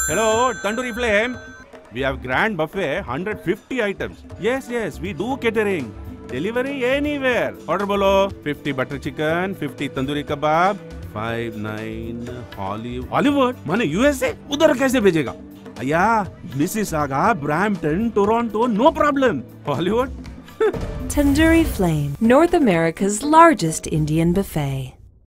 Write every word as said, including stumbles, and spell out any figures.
Hello, Tandoori Flame. We have grand buffet, one hundred fifty items. Yes, yes, we do catering. Delivery anywhere. Order bolo. fifty butter chicken, fifty tandoori kebab, five nine Hollywood. Hollywood? माने U S A? उधर कैसे भेजेगा? अया, Mississauga, Brampton, Toronto, no problem. Hollywood? Tandoori Flame, North America's largest Indian buffet.